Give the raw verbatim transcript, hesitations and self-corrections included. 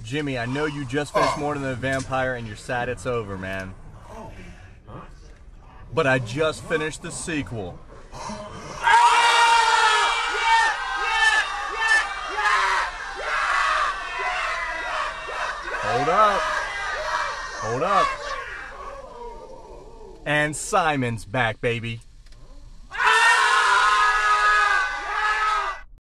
Jimmy, I know you just finished More Than a Vampire and you're sad it's over, man. But I just finished the sequel. Hold up. Hold up. And Simon's back, baby.